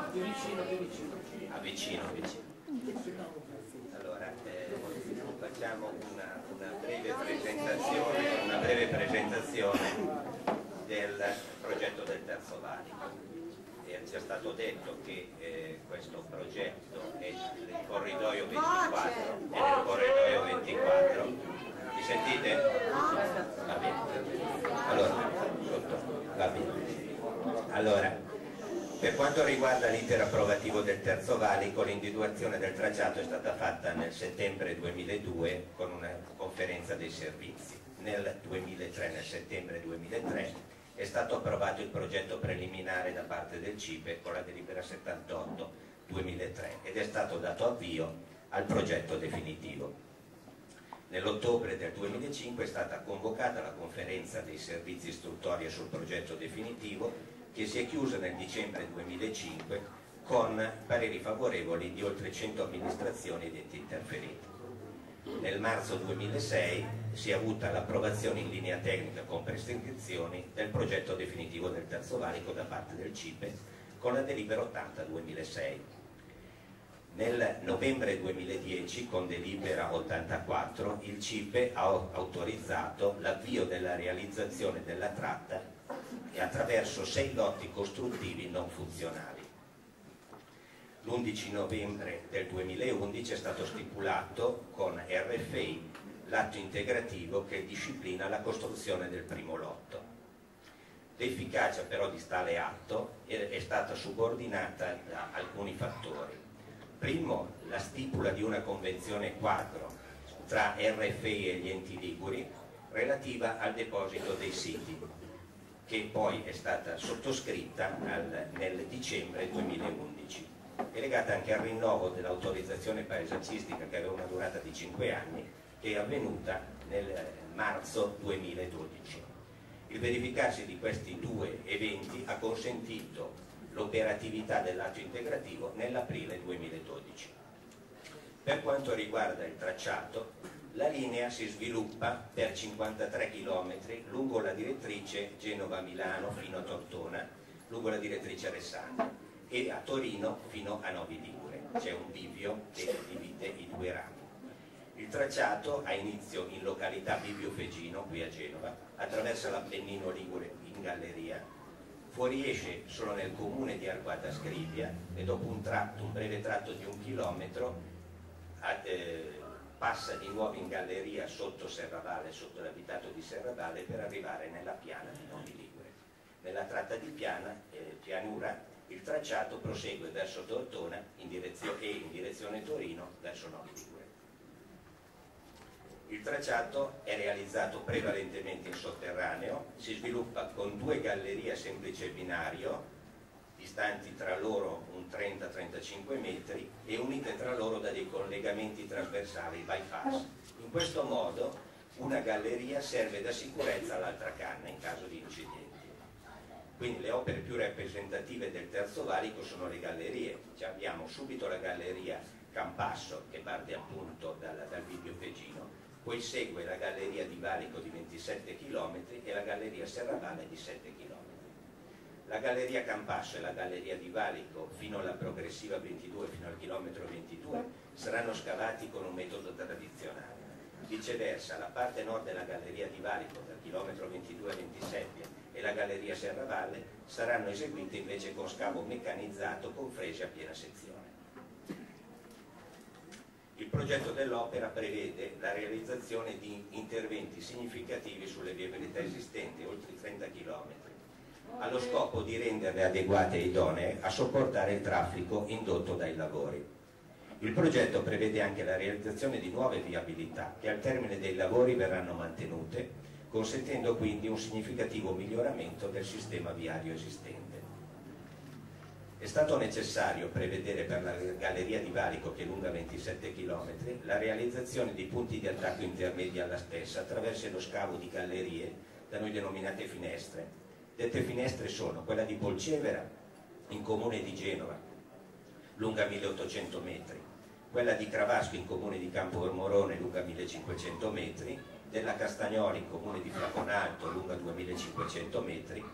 Vicino. Allora, facciamo una breve presentazione del progetto del Terzo Valico. Ci è stato detto che questo progetto è nel corridoio 24. Mi sentite? Va bene. Allora, per quanto riguarda l'iter approvativo del Terzo Valico, l'individuazione del tracciato è stata fatta nel settembre 2002 con una conferenza dei servizi. Nel settembre 2003, è stato approvato il progetto preliminare da parte del CIPE con la delibera 78/2003 ed è stato dato avvio al progetto definitivo. Nell'ottobre del 2005 è stata convocata la conferenza dei servizi istruttoria sul progetto definitivo, che si è chiusa nel dicembre 2005 con pareri favorevoli di oltre 100 amministrazioni ed enti interferiti. Nel marzo 2006 si è avuta l'approvazione in linea tecnica con prescrizioni del progetto definitivo del Terzo Valico da parte del CIPE con la delibera 80/2006. Nel novembre 2010 con delibera 84 il CIPE ha autorizzato l'avvio della realizzazione della tratta e attraverso 6 lotti costruttivi non funzionali. L'11 novembre del 2011 è stato stipulato con RFI l'atto integrativo che disciplina la costruzione del primo lotto. L'efficacia però di tale atto è stata subordinata da alcuni fattori. Primo, la stipula di una convenzione quadro tra RFI e gli enti liguri relativa al deposito dei siti, che poi è stata sottoscritta nel dicembre 2011. È legata anche al rinnovo dell'autorizzazione paesaggistica, che aveva una durata di 5 anni, che è avvenuta nel marzo 2012. Il verificarsi di questi 2 eventi ha consentito l'operatività dell'atto integrativo nell'aprile 2012. Per quanto riguarda il tracciato, la linea si sviluppa per 53 km lungo la direttrice Genova-Milano fino a Tortona, lungo la direttrice Alessandria, e a Torino fino a Novi Ligure. C'è un bivio che divide i 2 rami. Il tracciato ha inizio in località Bivio Fegino, qui a Genova, attraversa l'Appennino Ligure in galleria, fuoriesce solo nel comune di Arquata Scrivia e dopo un breve tratto di 1 chilometro passa di nuovo in galleria sotto Serravalle, sotto l'abitato di Serravalle, per arrivare nella piana di Novi Ligure. Nella tratta di pianura il tracciato prosegue verso Tortona in direzione Torino verso Novi Ligure. Il tracciato è realizzato prevalentemente in sotterraneo, si sviluppa con 2 gallerie a semplice binario, distanti tra loro un 30-35 metri e unite tra loro da dei collegamenti trasversali bypass. In questo modo una galleria serve da sicurezza all'altra canna in caso di incidenti. Quindi le opere più rappresentative del Terzo Valico sono le gallerie. Abbiamo subito la galleria Campasso, che parte appunto dal Bivio Fegino, poi segue la galleria di Valico di 27 km e la galleria Serravalle di 7 km. La galleria Campasso e la galleria di Valico fino alla progressiva 22, fino al chilometro 22, saranno scavati con un metodo tradizionale. Viceversa, la parte nord della galleria di Valico, dal chilometro 22 a 27, e la galleria Serravalle saranno eseguite invece con scavo meccanizzato con frese a piena sezione. Il progetto dell'opera prevede la realizzazione di interventi significativi sulle viabilità esistenti, oltre 30 km, allo scopo di renderle adeguate e idonee a sopportare il traffico indotto dai lavori. Il progetto prevede anche la realizzazione di nuove viabilità che al termine dei lavori verranno mantenute, consentendo quindi un significativo miglioramento del sistema viario esistente. È stato necessario prevedere per la galleria di Valico, che è lunga 27 km, la realizzazione di punti di attacco intermedi alla stessa attraverso lo scavo di gallerie, da noi denominate finestre. Dette finestre sono quella di Polcevera, in comune di Genova, lunga 1800 metri, quella di Cravasco, in comune di Campoormorone, lunga 1500 metri, della Castagnoli, in comune di Flaconalto, lunga 2500 metri,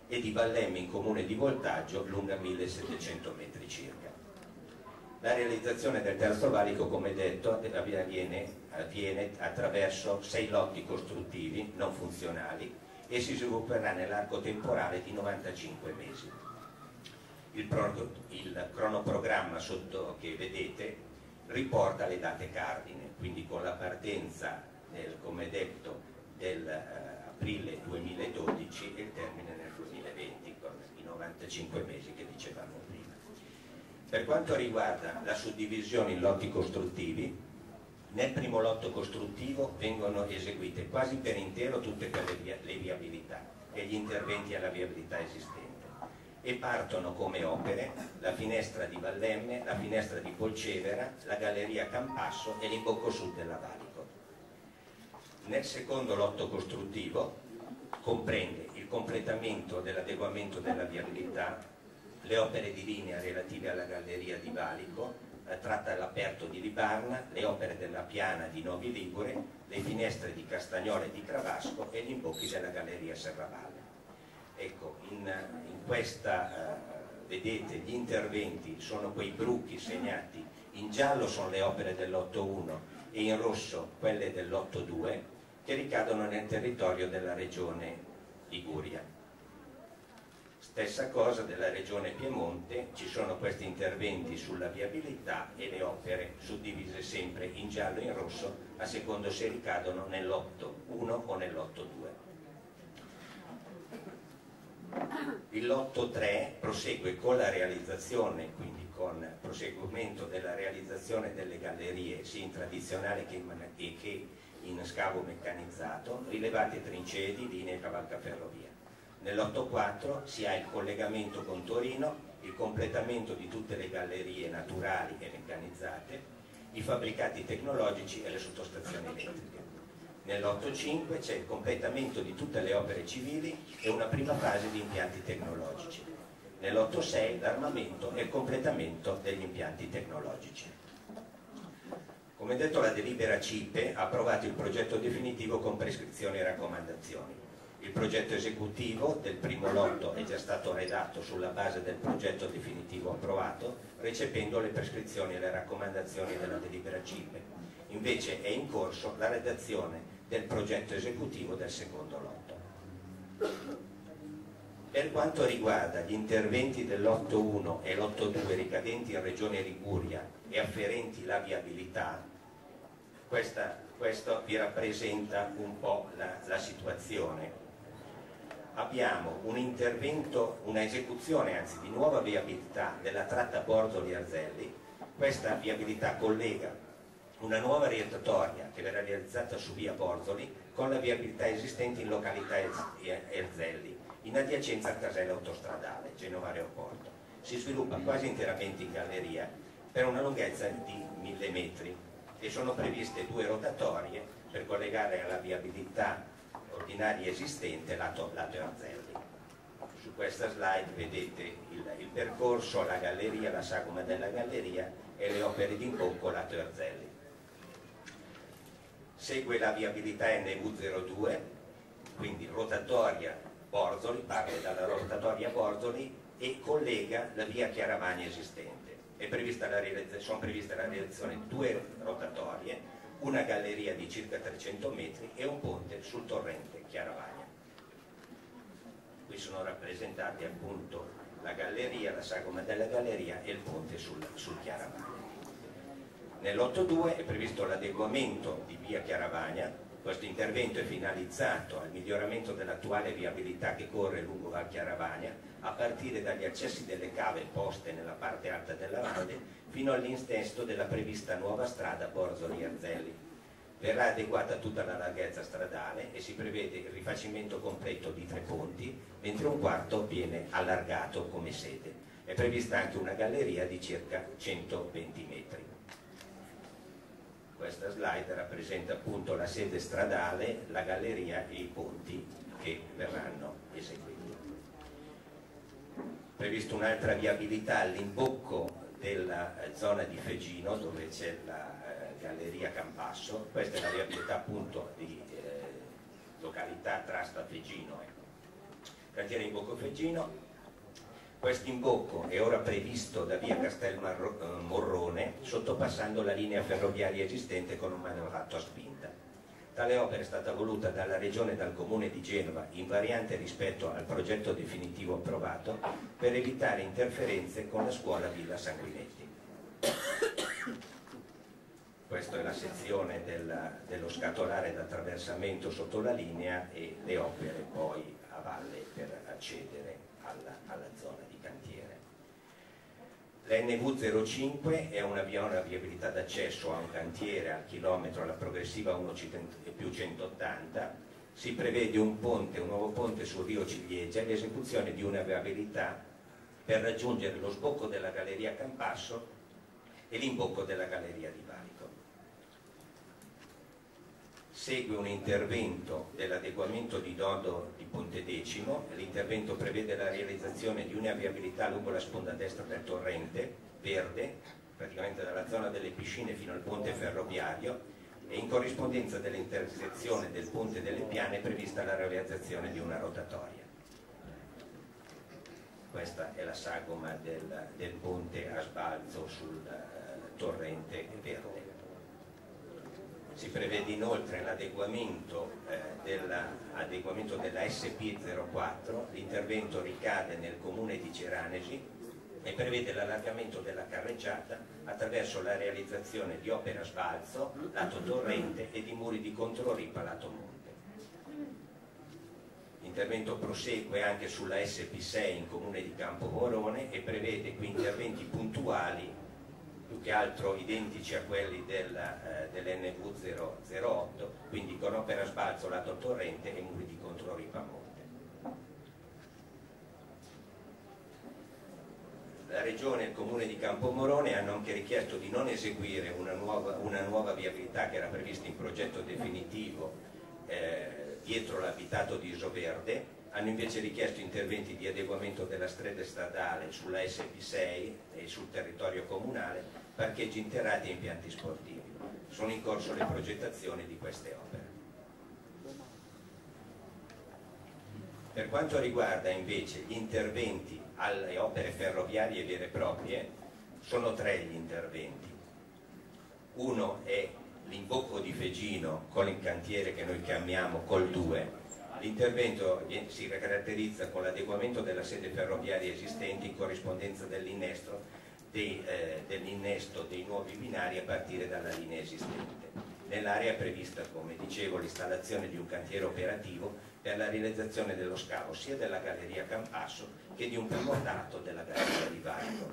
e di Vallemme in comune di Voltaggio, lunga 1700 metri circa. La realizzazione del terzo valico, come detto, avviene attraverso 6 lotti costruttivi non funzionali e si svilupperà nell'arco temporale di 95 mesi. Il cronoprogramma sotto che vedete riporta le date cardine, quindi con la partenza come detto dell'aprile 2012 e il termine nel 2020 con i 95 mesi che dicevamo prima. Per quanto riguarda la suddivisione in lotti costruttivi, nel primo lotto costruttivo vengono eseguite quasi per intero tutte le viabilità e gli interventi alla viabilità esistente e partono come opere la finestra di Vallemme, la finestra di Polcevera, la galleria Campasso e l'imbocco sud della Valico. Nel secondo lotto costruttivo comprende il completamento dell'adeguamento della viabilità, le opere di linea relative alla galleria di Valico, la tratta all'aperto di Libarna, le opere della piana di Novi Ligure, le finestre di Castagnola e di Cravasco e gli imbocchi della galleria Serravalle. Ecco, in questa vedete gli interventi sono quei bruchi segnati, in giallo sono le opere dell'8.1 e in rosso quelle dell'8.2 che ricadono nel territorio della regione Liguria. Stessa cosa della regione Piemonte, ci sono questi interventi sulla viabilità e le opere suddivise sempre in giallo e in rosso a secondo se ricadono nell'8.1 o nell'8.2. Il lotto 3 prosegue con la realizzazione, quindi con proseguimento della realizzazione delle gallerie sia in tradizionale che in scavo meccanizzato, rilevati e trincee di linea e cavalcaferrovia. Nell'8.4 si ha il collegamento con Torino, il completamento di tutte le gallerie naturali e meccanizzate, i fabbricati tecnologici e le sottostazioni elettriche. Nell'8.5 c'è il completamento di tutte le opere civili e una prima fase di impianti tecnologici. Nell'8.6 l'armamento e il completamento degli impianti tecnologici. Come detto, la delibera CIPE ha approvato il progetto definitivo con prescrizioni e raccomandazioni. Il progetto esecutivo del primo lotto è già stato redatto sulla base del progetto definitivo approvato, recependo le prescrizioni e le raccomandazioni della delibera CIPE. Invece è in corso la redazione del progetto esecutivo del secondo lotto. Per quanto riguarda gli interventi dell'8.1 e l'8.2 ricadenti in Regione Liguria e afferenti la viabilità, questo vi rappresenta un po' la situazione. Abbiamo un intervento, una esecuzione anzi di nuova viabilità della tratta Borzoli-Arzelli. Questa viabilità collega una nuova rotatoria che verrà realizzata su via Borzoli con la viabilità esistente in località Erzelli, in adiacenza al casello autostradale Genova Aeroporto. Si sviluppa quasi interamente in galleria per una lunghezza di 1000 metri e sono previste 2 rotatorie per collegare alla viabilità ordinaria esistente lato Erzelli. Su questa slide vedete il percorso, la galleria, la sagoma della galleria e le opere di imbocco lato Erzelli. Segue la viabilità NV02, quindi rotatoria Borzoli, parte dalla rotatoria Borzoli e collega la via Chiaravagna esistente. Sono previste la realizzazione di 2 rotatorie, una galleria di circa 300 metri e un ponte sul torrente Chiaravagna. Qui sono rappresentati appunto la galleria, la sagoma della galleria e il ponte sul Chiaravagna. Nell'8.2 è previsto l'adeguamento di via Chiaravagna. Questo intervento è finalizzato al miglioramento dell'attuale viabilità che corre lungo Val Chiaravagna a partire dagli accessi delle cave poste nella parte alta della valle fino all'intesto della prevista nuova strada Borzoli-Arzelli. Verrà adeguata tutta la larghezza stradale e si prevede il rifacimento completo di 3 ponti, mentre un quarto viene allargato come sede. È prevista anche una galleria di circa 120 metri. Questa slide rappresenta appunto la sede stradale, la galleria e i ponti che verranno eseguiti. Previsto un'altra viabilità all'imbocco della zona di Fegino dove c'è la galleria Campasso. Questa è la viabilità appunto di località Trasta Fegino. Cantiere Imbocco Feggino. Questo imbocco è ora previsto da via Castel Morrone, sottopassando la linea ferroviaria esistente con un manovrato a spinta. Tale opera è stata voluta dalla Regione e dal Comune di Genova, invariante rispetto al progetto definitivo approvato, per evitare interferenze con la scuola Villa Sanguinetti. Questa è la sezione dello scatolare d'attraversamento sotto la linea e le opere poi a valle per accedere alla zona di cantiere. L'NV05 è una viabilità d'accesso a un cantiere al chilometro alla progressiva 1+180. Si prevede un nuovo ponte sul Rio Ciliegia e l'esecuzione di una viabilità per raggiungere lo sbocco della Galleria Campasso e l'imbocco della Galleria di Valico. Segue un intervento dell'adeguamento di nodo di Pontedecimo. L'intervento prevede la realizzazione di una viabilità lungo la sponda destra del torrente verde, praticamente dalla zona delle piscine fino al ponte ferroviario, e in corrispondenza dell'intersezione del ponte delle Piane è prevista la realizzazione di una rotatoria. Questa è la sagoma del ponte a sbalzo sul torrente verde. Si prevede inoltre l'adeguamento della SP04, l'intervento ricade nel comune di Ceranesi e prevede l'allargamento della carreggiata attraverso la realizzazione di opere a sbalzo, lato torrente, e di muri di controripa, lato monte. L'intervento prosegue anche sulla SP6 in comune di Campomorone e prevede qui interventi puntuali, più che altro identici a quelli dell'NV008, quindi con opera a sbalzo lato torrente e muri di controripa a monte. La Regione e il Comune di Campomorone hanno anche richiesto di non eseguire una nuova viabilità che era prevista in progetto definitivo dietro l'abitato di Isoverde. Hanno invece richiesto interventi di adeguamento della strada stradale sulla SP6 e sul territorio comunale, parcheggi interrati e impianti sportivi. Sono in corso le progettazioni di queste opere. Per quanto riguarda invece gli interventi alle opere ferroviarie vere e proprie, sono 3 gli interventi. Uno è l'imbocco di Feggino con il cantiere che noi chiamiamo Col 2. L'intervento si caratterizza con l'adeguamento della sede ferroviaria esistente in corrispondenza dell'innesto dei nuovi binari a partire dalla linea esistente. Nell'area è prevista, come dicevo, l'installazione di un cantiere operativo per la realizzazione dello scavo sia della Galleria Campasso che di un primo dato della Galleria di Valico.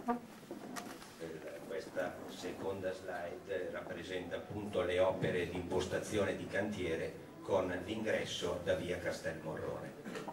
Questa seconda slide rappresenta appunto le opere di impostazione di cantiere con l'ingresso da via Castel Morrone.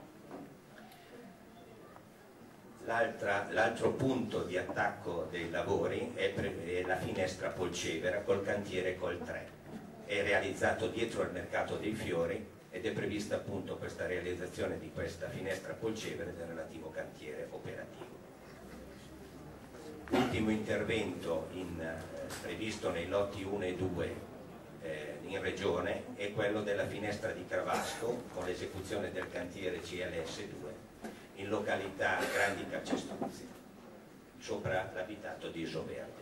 L'altro punto di attacco dei lavori è la finestra Polcevera col cantiere Col 3. È realizzato dietro al mercato dei fiori ed è prevista appunto questa realizzazione di questa finestra Polcevera e del relativo cantiere operativo. L'ultimo intervento previsto nei lotti 1 e 2 in regione è quello della finestra di Cravasco con l'esecuzione del cantiere CLS2 in località Grandi Calcestruzzi sopra l'abitato di Isoverde.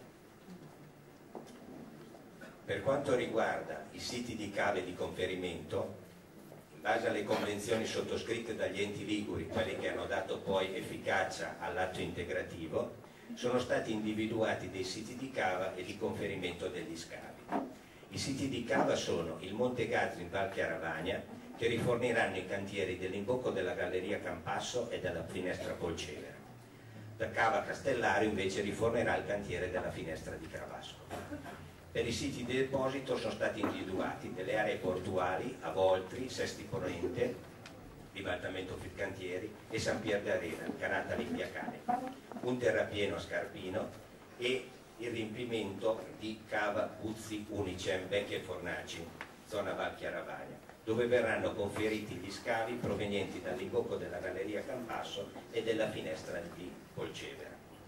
Per quanto riguarda i siti di cave e di conferimento, in base alle convenzioni sottoscritte dagli enti liguri, quelli che hanno dato poi efficacia all'atto integrativo, sono stati individuati dei siti di cava e di conferimento degli scavi. I siti di cava sono il Monte Gazzo in Val Chiaravagna, che riforniranno i cantieri dell'imbocco della Galleria Campasso e della finestra Polcevera. Da Cava Castellario invece rifornerà il cantiere della finestra di Cravasco. Per i siti di deposito sono stati individuati delle aree portuali a Voltri, Sesti Ponente, Ribaltamento Filcantieri e San Pier d'Arena, Canata Limpiacane, un terrapieno a Scarpino e il riempimento di Cava Buzzi Unicem Vecchie Fornaci, zona Val Chiaravagna, dove verranno conferiti gli scavi provenienti dall'imbocco della Galleria Campasso e della finestra di Polcevera.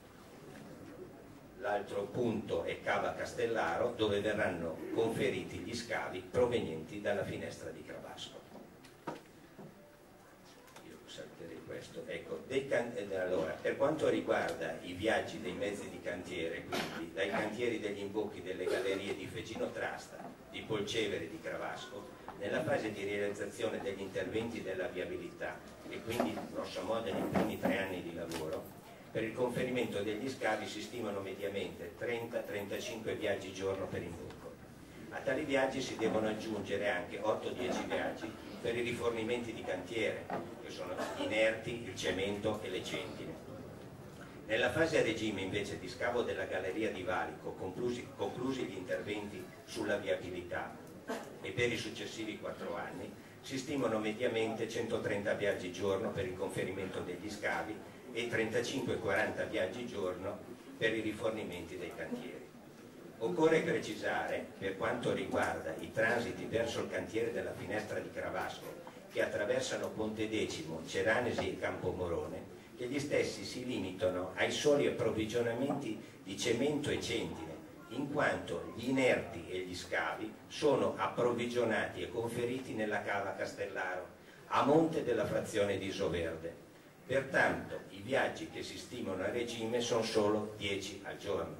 L'altro punto è Cava Castellaro, dove verranno conferiti gli scavi provenienti dalla finestra di Cravasco. Io salterò questo. Ecco, allora, per quanto riguarda i viaggi dei mezzi di cantiere, quindi dai cantieri degli imbocchi delle gallerie di Fegino Trasta, di Polcevere e di Cravasco, nella fase di realizzazione degli interventi della viabilità e quindi grosso modo nei primi 3 anni di lavoro, per il conferimento degli scavi si stimano mediamente 30-35 viaggi giorno per imbocco. A tali viaggi si devono aggiungere anche 8-10 viaggi per i rifornimenti di cantiere, che sono gli inerti, il cemento e le centine. Nella fase a regime invece di scavo della galleria di Valico, conclusi gli interventi sulla viabilità e per i successivi 4 anni, si stimano mediamente 130 viaggi giorno per il conferimento degli scavi e 35-40 viaggi giorno per i rifornimenti dei cantieri. Occorre precisare, per quanto riguarda i transiti verso il cantiere della Finestra di Cravasco, che attraversano Ponte Decimo, Ceranesi e Campomorone, che gli stessi si limitano ai soli approvvigionamenti di cemento e centine, in quanto gli inerti e gli scavi sono approvvigionati e conferiti nella cava Castellaro, a monte della frazione di Isoverde. Pertanto i viaggi che si stimano a regime sono solo 10 al giorno.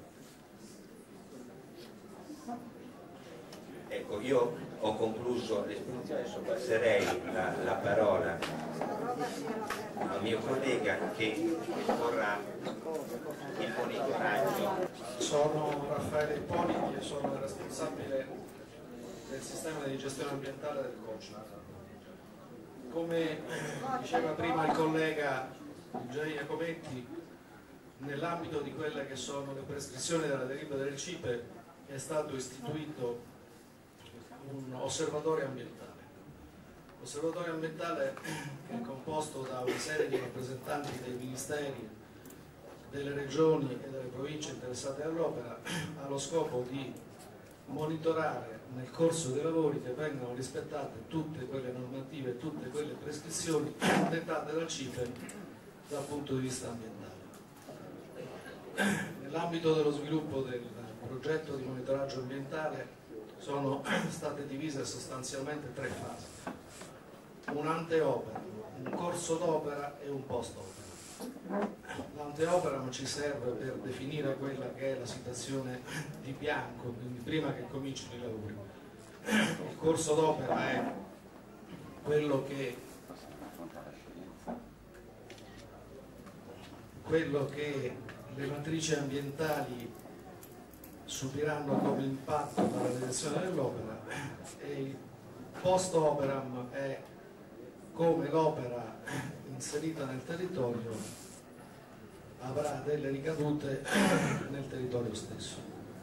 Ecco, io ho concluso l'esposizione, adesso passerei la parola al mio collega che esporrà il monitoraggio. Sono Raffaele Ippoliti e sono il responsabile del sistema di gestione ambientale del COCIM. Come diceva prima il collega Gianni Iacometti, nell'ambito di quelle che sono le prescrizioni della delibera del CIPE è stato istituito un osservatorio ambientale. L'osservatorio ambientale è composto da una serie di rappresentanti dei ministeri, delle regioni e delle province interessate all'opera, ha lo scopo di monitorare nel corso dei lavori che vengano rispettate tutte quelle normative, tutte quelle prescrizioni dettate dal CIPE dal punto di vista ambientale. Nell'ambito dello sviluppo del progetto di monitoraggio ambientale sono state divise sostanzialmente 3 fasi: un'anteopera, un corso d'opera e un post-opera. L'anteopera ci serve per definire quella che è la situazione di bianco, quindi prima che comincino i lavori. Il corso d'opera è quello che le matrici ambientali subiranno come impatto dalla realizzazione dell'opera, e il post-operam è come l'opera inserita nel territorio avrà delle ricadute nel territorio stesso.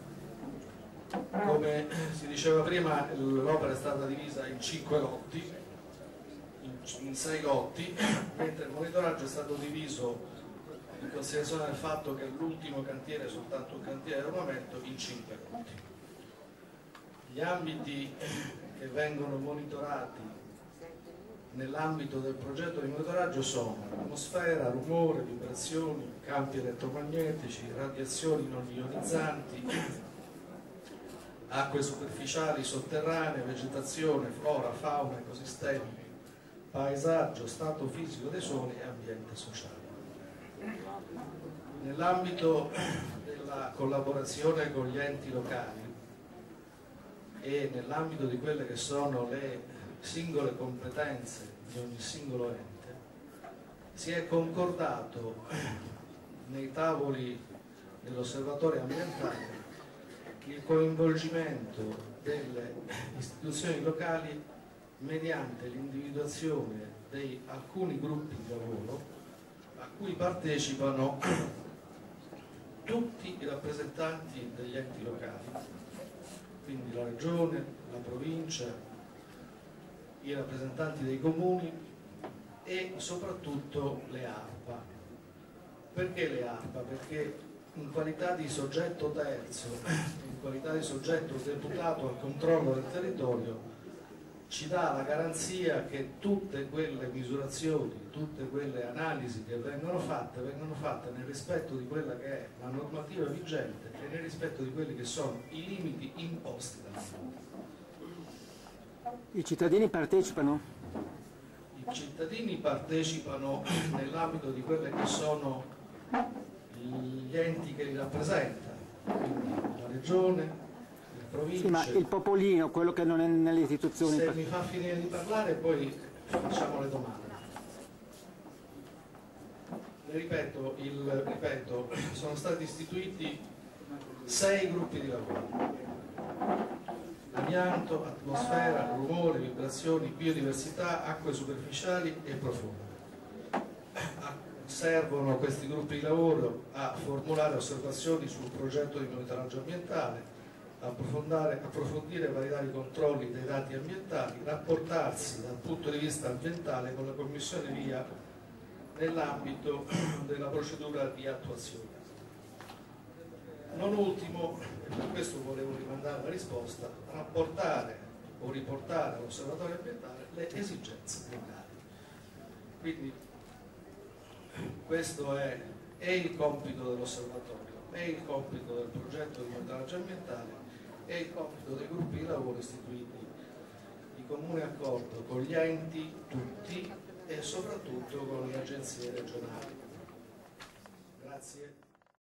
Come si diceva prima, l'opera è stata divisa in 5 lotti, in 6 lotti, mentre il monitoraggio è stato diviso in considerazione del fatto che l'ultimo cantiere è soltanto un cantiere di armamento, in 5 lotti. Gli ambiti che vengono monitorati nell'ambito del progetto di monitoraggio sono atmosfera, rumore, vibrazioni, campi elettromagnetici, radiazioni non ionizzanti, acque superficiali, sotterranee, vegetazione, flora, fauna, ecosistemi, paesaggio, stato fisico dei suoli e ambiente sociale. Nell'ambito della collaborazione con gli enti locali e nell'ambito di quelle che sono le singole competenze di ogni singolo ente, si è concordato nei tavoli dell'osservatorio ambientale il coinvolgimento delle istituzioni locali mediante l'individuazione di alcuni gruppi di lavoro a cui partecipano tutti i rappresentanti degli enti locali, quindi la regione, la provincia, i rappresentanti dei comuni e soprattutto le ARPA. Perché le ARPA? Perché in qualità di soggetto terzo, in qualità di soggetto deputato al controllo del territorio, ci dà la garanzia che tutte quelle misurazioni, tutte quelle analisi che vengono fatte nel rispetto di quella che è la normativa vigente e nel rispetto di quelli che sono i limiti imposti dalla norma. I cittadini partecipano? I i cittadini partecipano nell'ambito di quelle che sono gli enti che li rappresentano, quindi la regione, le province. Sì, ma il popolino, quello che non è nelle istituzioni. Se mi fa finire di parlare poi facciamo le domande. Ripeto, sono stati istituiti 6 gruppi di lavoro: amianto, atmosfera, rumore, vibrazioni, biodiversità, acque superficiali e profonde. Servono questi gruppi di lavoro a formulare osservazioni sul progetto di monitoraggio ambientale, approfondire e validare i controlli dei dati ambientali, rapportarsi dal punto di vista ambientale con la Commissione VIA nell'ambito della procedura di attuazione. Non ultimo, e per questo volevo rimandare la risposta, rapportare o riportare all'osservatorio ambientale le esigenze locali. Quindi questo è il compito dell'osservatorio, è il compito del progetto di monitoraggio ambientale, è il compito dei gruppi di lavoro istituiti di comune accordo con gli enti tutti e soprattutto con le agenzie regionali. Grazie.